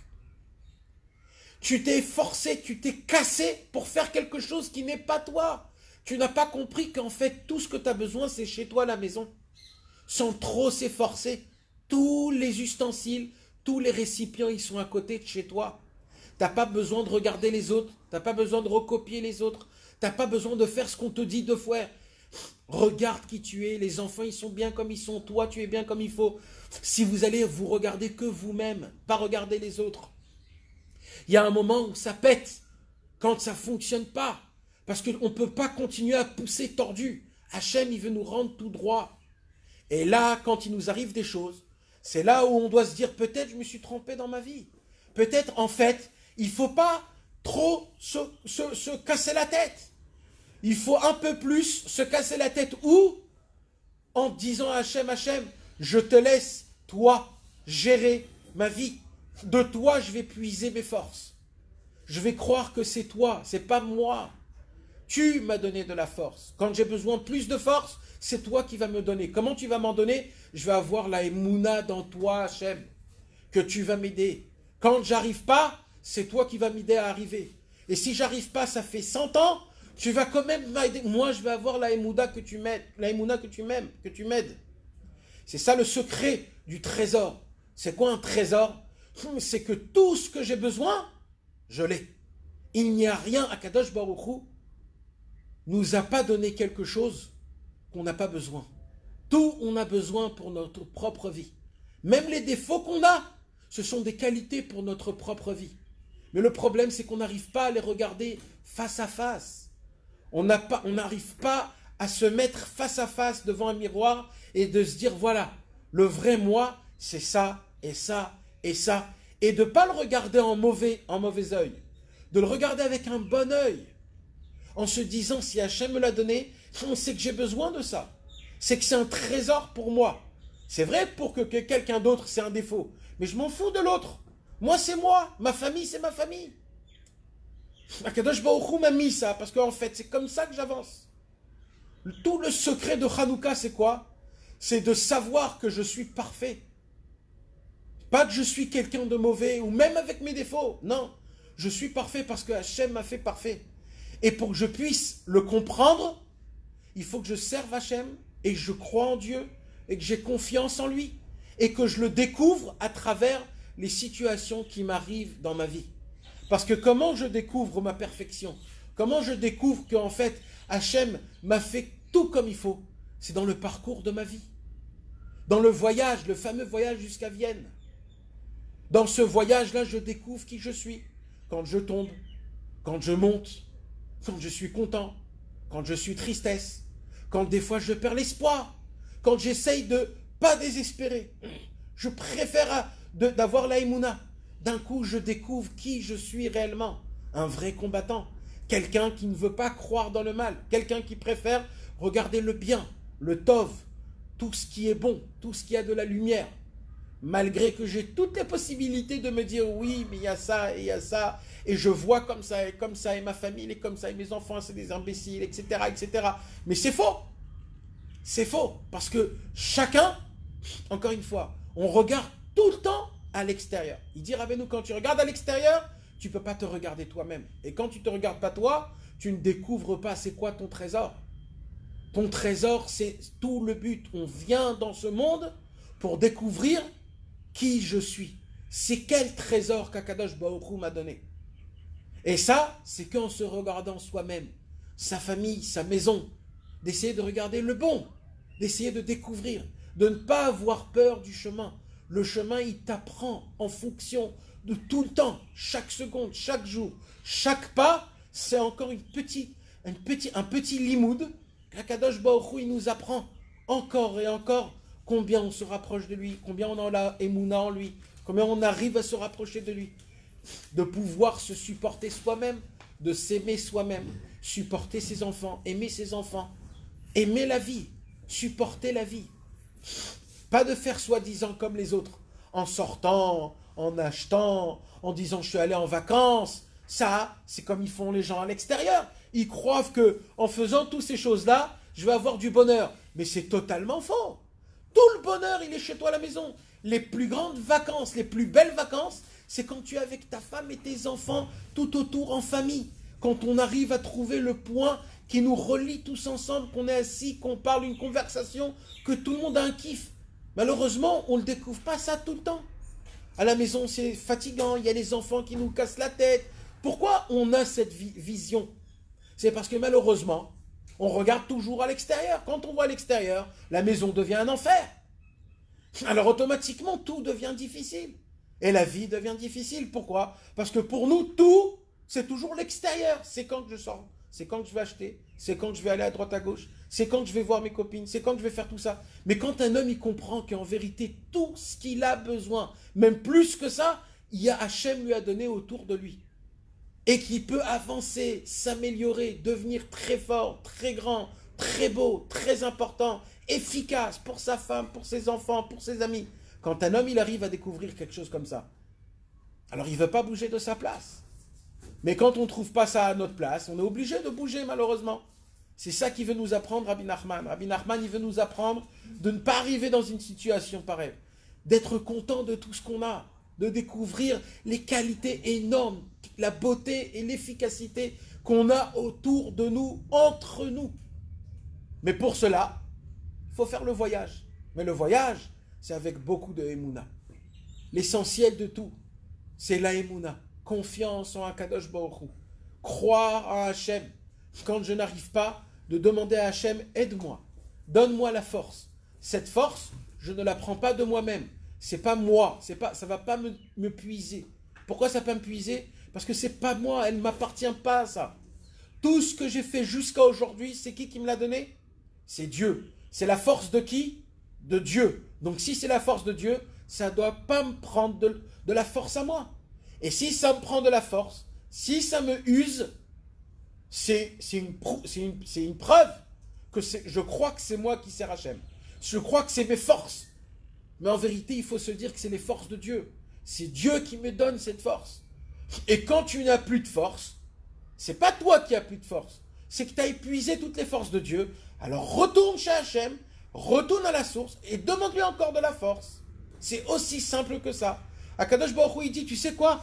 Tu t'es forcé, tu t'es cassé pour faire quelque chose qui n'est pas toi. Tu n'as pas compris qu'en fait, tout ce que tu as besoin, c'est chez toi à la maison. Sans trop s'efforcer, tous les ustensiles, tous les récipients, ils sont à côté de chez toi. Tu n'as pas besoin de regarder les autres, tu n'as pas besoin de recopier les autres, tu n'as pas besoin de faire ce qu'on te dit de faire. Regarde qui tu es, les enfants ils sont bien comme ils sont, toi tu es bien comme il faut. Si vous allez vous regarder que vous-même, pas regarder les autres. Il y a un moment où ça pète, quand ça ne fonctionne pas, parce qu'on ne peut pas continuer à pousser tordu. Hachem il veut nous rendre tout droit. Et là quand il nous arrive des choses, c'est là où on doit se dire peut-être je me suis trompé dans ma vie. Peut-être en fait il ne faut pas trop se casser la tête. Il faut un peu plus se casser la tête ou en disant à Hachem, Hachem, je te laisse, toi, gérer ma vie. De toi, je vais puiser mes forces. Je vais croire que c'est toi, c'est pas moi. Tu m'as donné de la force. Quand j'ai besoin plus de force, c'est toi qui vas me donner. Comment tu vas m'en donner? Je vais avoir la émouna dans toi, Hachem, que tu vas m'aider. Quand j'arrive pas, c'est toi qui vas m'aider à arriver. Et si j'arrive pas, ça fait 100 ans, tu vas quand même m'aider. Moi, je vais avoir la émouna que tu m'aides, la émouna que tu m'aimes, que tu m'aides. C'est ça le secret du trésor. C'est quoi un trésor? C'est que tout ce que j'ai besoin, je l'ai. Il n'y a rien, Akadosh Baruch Hu nous a pas donné quelque chose qu'on n'a pas besoin. Tout, on a besoin pour notre propre vie. Même les défauts qu'on a, ce sont des qualités pour notre propre vie. Mais le problème, c'est qu'on n'arrive pas à les regarder face à face. On n'arrive pas à se mettre face à face devant un miroir et de se dire, voilà, le vrai moi, c'est ça, et ça, et ça. Et de ne pas le regarder en mauvais œil. De le regarder avec un bon œil. En se disant, si Hachem me l'a donné, on sait que j'ai besoin de ça. C'est que c'est un trésor pour moi. C'est vrai pour que quelqu'un d'autre, c'est un défaut. Mais je m'en fous de l'autre. Moi, c'est moi. Ma famille, c'est ma famille. Akadosh Baruch Hu m'a mis ça, parce qu'en fait, c'est comme ça que j'avance. Tout le secret de Hanouka, c'est quoi? C'est de savoir que je suis parfait. Pas que je suis quelqu'un de mauvais, ou même avec mes défauts. Non, je suis parfait parce que Hachem m'a fait parfait. Et pour que je puisse le comprendre, il faut que je serve Hachem, et que je crois en Dieu, et que j'ai confiance en lui. et que je le découvre à travers les situations qui m'arrivent dans ma vie. Parce que comment je découvre ma perfection? Comment je découvre qu'en fait, Hachem m'a fait tout comme il faut? C'est dans le parcours de ma vie. Dans le voyage, le fameux voyage jusqu'à Vienne. Dans ce voyage-là, je découvre qui je suis. Quand je tombe, quand je monte, quand je suis content, quand je suis tristesse, quand des fois je perds l'espoir, quand j'essaye de pas désespérer. Je préfère d'avoir la Emouna. D'un coup, je découvre qui je suis réellement. Un vrai combattant. Quelqu'un qui ne veut pas croire dans le mal. Quelqu'un qui préfère regarder le bien, le tov, tout ce qui est bon, tout ce qui a de la lumière. Malgré que j'ai toutes les possibilités de me dire oui, mais il y a ça et il y a ça, et je vois comme ça, et ma famille est comme ça, et mes enfants c'est des imbéciles, etc., etc. Mais c'est faux. C'est faux, parce que chacun, encore une fois, on regarde tout le temps à l'extérieur. Il dit Rabbeinu, quand tu regardes à l'extérieur, tu ne peux pas te regarder toi-même. Et quand tu ne te regardes pas toi, tu ne découvres pas c'est quoi ton trésor. Ton trésor, c'est tout le but. On vient dans ce monde pour découvrir qui je suis. C'est quel trésor qu'Akadosh Baruch Hu m'a donné. Et ça, c'est qu'en se regardant soi-même, sa famille, sa maison, d'essayer de regarder le bon, d'essayer de découvrir, de ne pas avoir peur du chemin. Le chemin, il t'apprend en fonction de tout le temps, chaque seconde, chaque jour, chaque pas, c'est encore un petit limoud qu'Akadosh Baruch Hu, il nous apprend encore et encore combien on se rapproche de lui, combien on a la émouna en lui, combien on arrive à se rapprocher de lui, de pouvoir se supporter soi-même, de s'aimer soi-même, supporter ses enfants, aimer la vie, supporter la vie. Pas de faire soi-disant comme les autres, en sortant, en achetant, en disant je suis allé en vacances. Ça, c'est comme ils font les gens à l'extérieur. Ils croient que en faisant toutes ces choses-là, je vais avoir du bonheur. Mais c'est totalement faux. Tout le bonheur, il est chez toi à la maison. Les plus grandes vacances, les plus belles vacances, c'est quand tu es avec ta femme et tes enfants tout autour en famille. Quand on arrive à trouver le point qui nous relie tous ensemble, qu'on est assis, qu'on parle une conversation, que tout le monde a un kiff. Malheureusement, on ne découvre pas ça tout le temps. À la maison, c'est fatigant, il y a les enfants qui nous cassent la tête. Pourquoi on a cette vision? C'est parce que malheureusement, on regarde toujours à l'extérieur. Quand on voit à l'extérieur, la maison devient un enfer. Alors automatiquement, tout devient difficile. Et la vie devient difficile. Pourquoi? Parce que pour nous, tout, c'est toujours l'extérieur. C'est quand je sors, c'est quand je vais acheter, c'est quand je vais aller à droite à gauche, c'est quand je vais voir mes copines, c'est quand je vais faire tout ça. Mais quand un homme, il comprend qu'en vérité, tout ce qu'il a besoin, même plus que ça, Hachem lui a donné autour de lui. Et qui peut avancer, s'améliorer, devenir très fort, très grand, très beau, très important, efficace pour sa femme, pour ses enfants, pour ses amis. Quand un homme, il arrive à découvrir quelque chose comme ça, alors il ne veut pas bouger de sa place. Mais quand on ne trouve pas ça à notre place, on est obligé de bouger malheureusement. C'est ça qu'il veut nous apprendre Rabbi Nachman. Rabbi Nachman, il veut nous apprendre de ne pas arriver dans une situation pareille. D'être content de tout ce qu'on a. De découvrir les qualités énormes, la beauté et l'efficacité qu'on a autour de nous, entre nous. Mais pour cela, il faut faire le voyage. Mais le voyage, c'est avec beaucoup de Emouna. L'essentiel de tout, c'est la Emouna. Confiance en Akadosh Baruch Hu. Croire en Hachem. Quand je n'arrive pas, de demander à Hachem, aide-moi. Donne-moi la force. Cette force, je ne la prends pas de moi-même. C'est pas moi, ça va pas me puiser. Pourquoi ça peut me puiser? Parce que c'est pas moi, elle ne m'appartient pas ça. Tout ce que j'ai fait jusqu'à aujourd'hui, c'est qui me l'a donné? C'est Dieu. C'est la force de qui? De Dieu. Donc si c'est la force de Dieu, ça ne doit pas me prendre de la force à moi. Et si ça me prend de la force, si ça me use, c'est une preuve que je crois que c'est moi qui sers Hachem. Je crois que c'est mes forces. Mais en vérité, il faut se dire que c'est les forces de Dieu. C'est Dieu qui me donne cette force. Et quand tu n'as plus de force, c'est pas toi qui as plus de force. C'est que tu as épuisé toutes les forces de Dieu. Alors retourne chez Hachem, retourne à la source et demande-lui encore de la force. C'est aussi simple que ça. Akadosh Baruch Hu, il dit, tu sais quoi?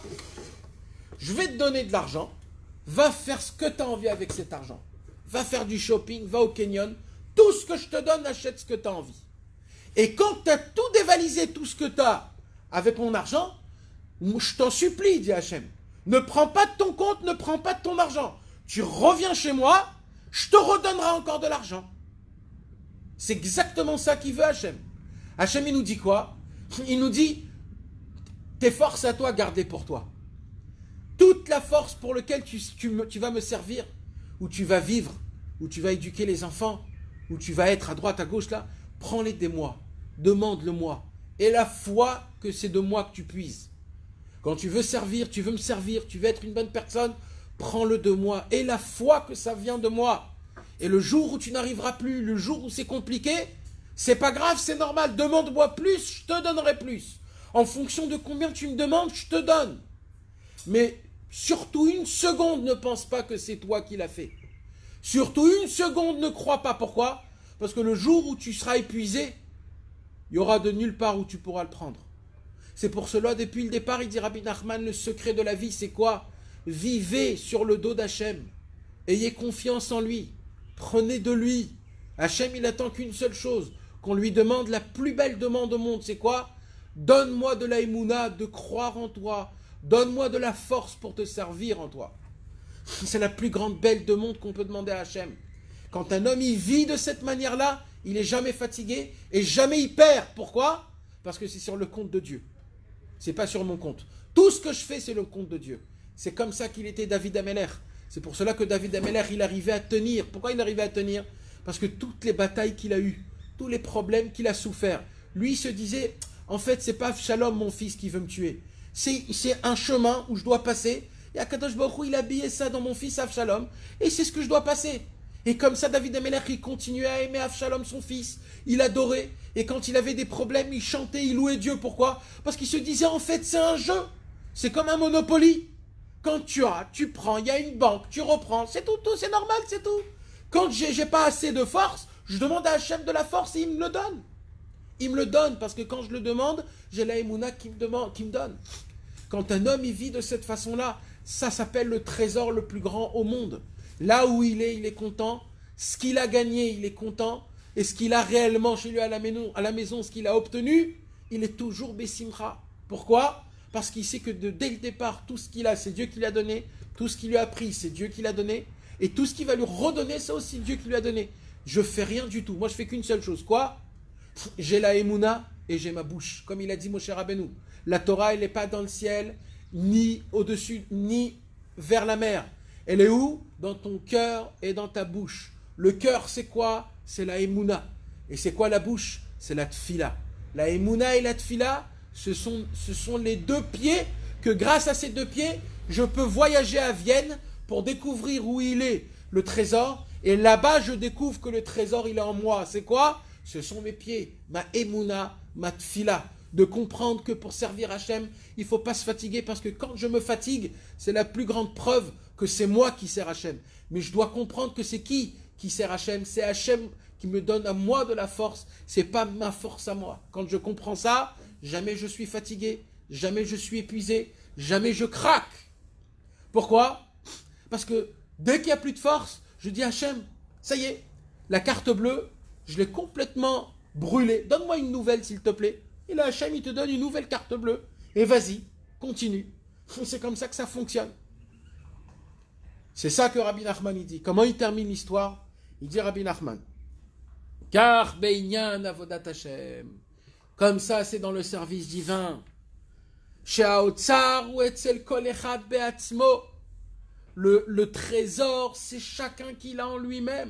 Je vais te donner de l'argent. Va faire ce que tu as envie avec cet argent. Va faire du shopping, va au canyon. Tout ce que je te donne, achète ce que tu as envie. Et quand tu as tout dévalisé, tout ce que tu as avec mon argent, je t'en supplie, dit Hachem, ne prends pas de ton compte, ne prends pas de ton argent. Tu reviens chez moi, je te redonnerai encore de l'argent. C'est exactement ça qu'il veut Hachem. Hachem, il nous dit quoi? Il nous dit, tes forces à toi, gardez pour toi. Toute la force pour laquelle tu vas me servir, où tu vas vivre, où tu vas éduquer les enfants, où tu vas être à droite, à gauche, là, prends-les de moi, demande-le-moi. Et la foi que c'est de moi que tu puises. Quand tu veux servir, tu veux me servir, tu veux être une bonne personne, prends-le de moi. Et la foi que ça vient de moi. Et le jour où tu n'arriveras plus, le jour où c'est compliqué, c'est pas grave, c'est normal. Demande-moi plus, je te donnerai plus. En fonction de combien tu me demandes, je te donne. Mais surtout une seconde ne pense pas que c'est toi qui l'as fait. Surtout une seconde ne crois pas. Pourquoi? Parce que le jour où tu seras épuisé, il y aura de nulle part où tu pourras le prendre. C'est pour cela, depuis le départ, il dit Rabbi Nachman, le secret de la vie, c'est quoi? Vivez sur le dos d'Hachem. Ayez confiance en lui. Prenez de lui. Hachem, il attend qu'une seule chose, qu'on lui demande la plus belle demande au monde. C'est quoi? Donne-moi de la émouna, de croire en toi. Donne-moi de la force pour te servir en toi. C'est la plus grande belle demande qu'on peut demander à Hachem. Quand un homme il vit de cette manière-là, il n'est jamais fatigué et jamais il perd. Pourquoi? Parce que c'est sur le compte de Dieu. C'est pas sur mon compte. Tout ce que je fais, c'est le compte de Dieu. C'est comme ça qu'il était David Ameller. C'est pour cela que David Ameller, il arrivait à tenir. Pourquoi il arrivait à tenir? Parce que toutes les batailles qu'il a eues, tous les problèmes qu'il a souffert, lui il se disait, en fait, c'est pas Avshalom, mon fils, qui veut me tuer. C'est un chemin où je dois passer. Et Akadosh Baruch Hu, il a habillé ça dans mon fils Avshalom. Et c'est ce que je dois passer. Et comme ça, David Ameller, il continuait à aimer Avshalom, son fils. Il adorait. Et quand il avait des problèmes, il chantait, il louait Dieu. Pourquoi? Parce qu'il se disait, en fait, c'est un jeu. C'est comme un Monopoly. Quand tu as, tu prends, il y a une banque, tu reprends. C'est tout, c'est normal, c'est tout. Quand j'ai pas assez de force, je demande à Hachem de la force et il me le donne. Il me le donne parce que quand je le demande, j'ai la émouna qui me donne. Quand un homme il vit de cette façon-là, ça s'appelle le trésor le plus grand au monde. Là où il est content. Ce qu'il a gagné, il est content. Et ce qu'il a réellement chez lui à la maison, ce qu'il a obtenu, il est toujours Bessimcha. Pourquoi? Parce qu'il sait que dès le départ, tout ce qu'il a, c'est Dieu qui l'a donné. Tout ce qu'il lui a pris, c'est Dieu qui l'a donné. Et tout ce qu'il va lui redonner, c'est aussi Dieu qui lui a donné. Je fais rien du tout. Moi, je fais qu'une seule chose. Quoi? J'ai la émouna et j'ai ma bouche. Comme il a dit Moshe Rabbeinu. La Torah, elle n'est pas dans le ciel, ni au-dessus, ni vers la mer. Elle est où? Dans ton cœur et dans ta bouche. Le cœur, c'est quoi? C'est la émouna. Et c'est quoi la bouche? C'est la tfila. La émouna et la tfila, ce sont les deux pieds que grâce à ces deux pieds, je peux voyager à Vienne pour découvrir où il est, le trésor. Et là-bas, je découvre que le trésor, il est en moi. C'est quoi? Ce sont mes pieds, ma émouna, ma tfila. De comprendre que pour servir Hachem, il ne faut pas se fatiguer parce que quand je me fatigue, c'est la plus grande preuve que c'est moi qui sers Hachem. Mais je dois comprendre que c'est qui sert Hachem? C'est Hachem qui me donne à moi de la force. C'est pas ma force à moi. Quand je comprends ça, jamais je suis fatigué, jamais je suis épuisé, jamais je craque. Pourquoi? Parce que dès qu'il n'y a plus de force, je dis Hachem, ça y est, la carte bleue, je l'ai complètement brûlée. Donne-moi une nouvelle s'il te plaît. Et là, Hachem, il te donne une nouvelle carte bleue. Et vas-y, continue. C'est comme ça que ça fonctionne. C'est ça que Rabbi Nachman il dit. Comment il termine l'histoire? Il dit Rabbi Nachman. Car be'inyan avodat Hashem. Comme ça, c'est dans le service divin. She'aotzar ou etzel kol echad be'atzmo. Le trésor, c'est chacun qui l'a en lui-même.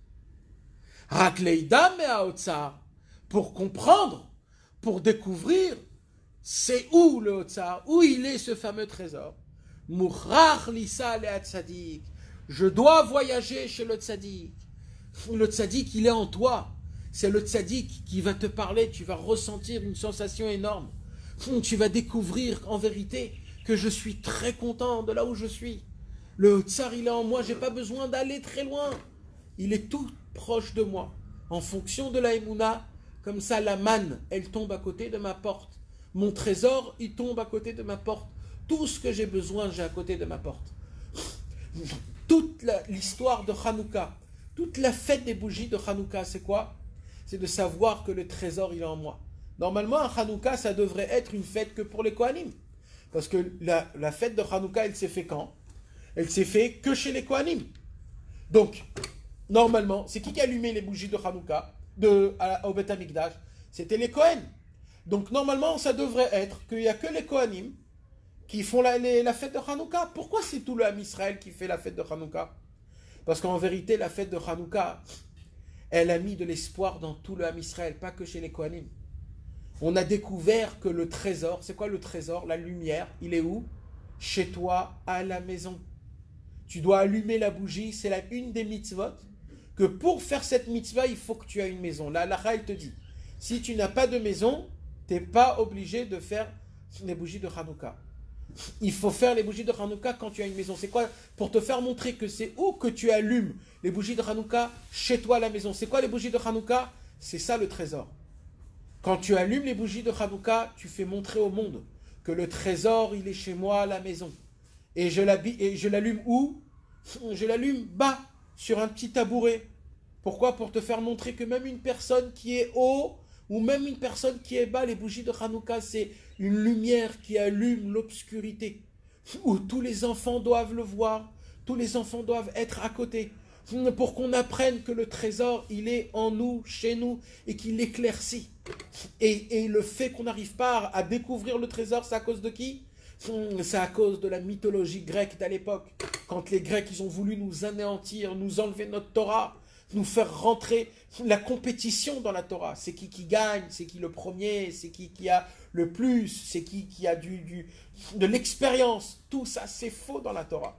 Rak leida me'aotzar. Pour comprendre, pour découvrir, c'est où le Otsar, où il est ce fameux trésor. Mouchrach lisa le tzadik. Je dois voyager chez le tzadik. Le tzadik, il est en toi. C'est le tzadik qui va te parler, tu vas ressentir une sensation énorme. Tu vas découvrir en vérité que je suis très content de là où je suis. Le Otsar, il est en moi, j'ai pas besoin d'aller très loin. Il est tout proche de moi. En fonction de la émouna, comme ça, la manne, elle tombe à côté de ma porte. Mon trésor, il tombe à côté de ma porte. Tout ce que j'ai besoin, j'ai à côté de ma porte. Toute l'histoire de Hanouka, toute la fête des bougies de Hanouka, c'est quoi? c'est de savoir que le trésor, il est en moi. Normalement, un Hanouka, ça devrait être une fête que pour les Kohanim. Parce que la fête de Hanouka, elle s'est fait quand? Elle s'est fait que chez les Kohanim. Donc, normalement, c'est qui a allumé les bougies de Hanouka au Beth Amikdash? C'était les Kohen. Donc, normalement, ça devrait être qu'il n'y a que les Kohanim qui font la fête de Hanouka. Pourquoi c'est tout le Ham Israël qui fait la fête de Hanouka? Parce qu'en vérité, la fête de Hanouka, elle a mis de l'espoir dans tout le Ham Israël, pas que chez les Kohanim. On a découvert que le trésor, c'est quoi le trésor? La lumière, il est où? Chez toi, à la maison. Tu dois allumer la bougie, c'est une des mitzvot, que pour faire cette mitzvah, il faut que tu aies une maison. La halakha, elle te dit, si tu n'as pas de maison, tu n'es pas obligé de faire les bougies de Hanouka. Il faut faire les bougies de Hanouka quand tu as une maison. C'est quoi? Pour te faire montrer que c'est où que tu allumes les bougies de Hanouka? Chez toi à la maison. C'est quoi les bougies de Hanouka? C'est ça le trésor. Quand tu allumes les bougies de Hanouka, tu fais montrer au monde que le trésor, il est chez moi à la maison. Et je l'allume où? Je l'allume bas, sur un petit tabouret. Pourquoi? Pour te faire montrer que même une personne qui est haut, ou même une personne qui est bas, les bougies de Hanouka, c'est une lumière qui allume l'obscurité, où tous les enfants doivent le voir, tous les enfants doivent être à côté, pour qu'on apprenne que le trésor, il est en nous, chez nous, et qu'il éclaircit. Et le fait qu'on n'arrive pas à découvrir le trésor, c'est à cause de qui? C'est à cause de la mythologie grecque d'à l'époque. Quand les Grecs, ils ont voulu nous anéantir, nous enlever notre Torah, nous faire rentrer la compétition dans la Torah. C'est qui gagne, c'est qui le premier, c'est qui a le plus, c'est qui a de l'expérience. Tout ça, c'est faux dans la Torah.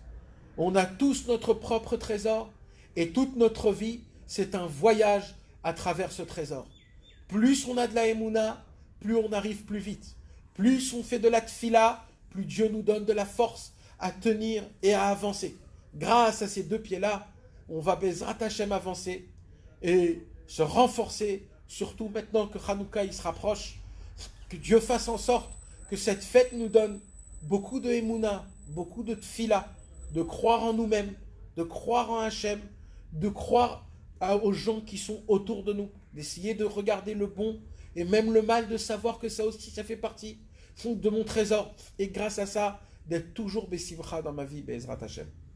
On a tous notre propre trésor et toute notre vie, c'est un voyage à travers ce trésor. Plus on a de la Emouna, plus on arrive plus vite. Plus on fait de la tfila, plus Dieu nous donne de la force à tenir et à avancer. Grâce à ces deux pieds-là, on va Bezrat Hashem avancer et se renforcer, surtout maintenant que Hanouka il se rapproche, que Dieu fasse en sorte que cette fête nous donne beaucoup de Emouna, beaucoup de tfila, de croire en nous-mêmes, de croire en Hashem, de croire aux gens qui sont autour de nous, d'essayer de regarder le bon et même le mal, de savoir que ça aussi, ça fait partie de mon trésor. Et grâce à ça, d'être toujours Bessivcha dans ma vie, Bezrat Hashem.